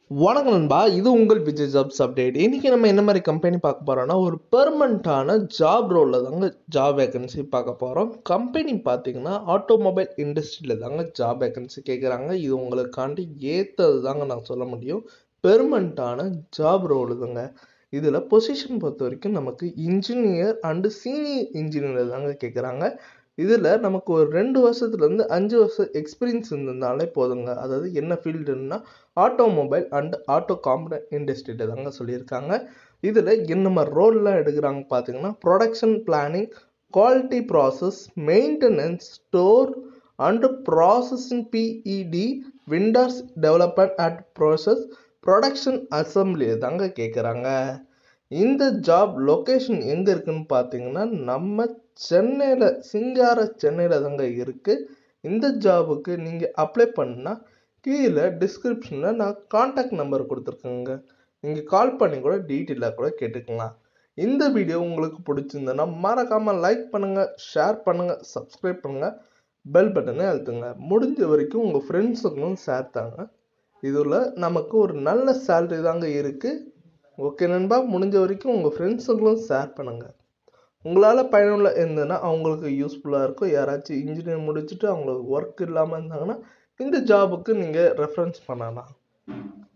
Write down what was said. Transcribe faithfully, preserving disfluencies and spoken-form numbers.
வணக்கம் நண்பா, இது உங்கள் விஜய் ஜாப்ஸ் அப்டேட். இன்னைக்கு நம்ம என்ன மாதிரி கம்பெனி பார்க்க போறோம்னா, ஒரு பெர்மனண்டான ஜாப் ரோலில் தாங்க ஜாப் வேகன்சி பார்க்க போகிறோம். கம்பெனி பார்த்தீங்கன்னா ஆட்டோமொபைல் இண்டஸ்ட்ரியில் தாங்க ஜாப் வேகன்சி கேட்குறாங்க. இது உங்களுக்காண்டி ஏற்றது தாங்க நான் சொல்ல முடியும். பெர்மனண்டான ஜாப் ரோல் தாங்க. இதில் பொசிஷன் பொறுத்த வரைக்கும் நமக்கு இன்ஜினியர் அண்டு சீனியர் இன்ஜினியர் தாங்க கேட்குறாங்க. இதில் நமக்கு ஒரு ரெண்டு வருஷத்துலேருந்து அஞ்சு வருஷம் எக்ஸ்பீரியன்ஸ் இருந்ததுனாலே போதுங்க. அதாவது என்ன ஃபீல்டுன்னா ஆட்டோமொபைல் அண்ட் ஆட்டோ காம்பனன்ட் இண்டஸ்ட்ரியில தாங்க சொல்லியிருக்காங்க. இதில் என்ன மாதிரி ரோல்லாம் எடுக்கிறாங்க பார்த்தீங்கன்னா, production planning, quality process, maintenance, store and processing, P E D, vendors development and process, production assembly தாங்க கேட்குறாங்க. இந்த ஜாப் லொக்கேஷன் எங்கே இருக்குன்னு பார்த்தீங்கன்னா, நம்ம சென்னையில், சிங்கார சென்னையில் தாங்க இருக்குது. இந்த ஜாபுக்கு நீங்கள் அப்ளை பண்ணால் கீழே டிஸ்கிரிப்ஷனில் நான் காண்டாக்ட் நம்பர் கொடுத்துருக்கேங்க. நீங்கள் கால் பண்ணி கூட டீட்டெயிலாக கூட கேட்டுக்கலாம். இந்த வீடியோ உங்களுக்கு பிடிச்சிருந்ததுன்னா மறக்காமல் லைக் பண்ணுங்கள், ஷேர் பண்ணுங்கள், சப்ஸ்கிரைப் பண்ணுங்கள், பெல் பட்டனை அழுத்துங்க. முடிஞ்ச வரைக்கும் உங்கள் ஃப்ரெண்ட்ஸுக்கும் ஷேர் தாங்க. இதில் நமக்கு ஒரு நல்ல சேலரி தாங்க இருக்குது. ஓகே நண்பா, முடிஞ்ச வரைக்கும் உங்கள் ஃப்ரெண்ட்ஸுங்களும் ஷேர் பண்ணுங்கள். உங்களால் பயனுள்ள இருந்ததுன்னா அவங்களுக்கு யூஸ்ஃபுல்லாக இருக்கும். யாராச்சும் இன்ஜினியர் முடிச்சுட்டு அவங்களுக்கு ஒர்க் இல்லாமல் இருந்தாங்கன்னா இந்த ஜாபுக்கு நீங்கள் ரெஃபரன்ஸ் பண்ணலாம்.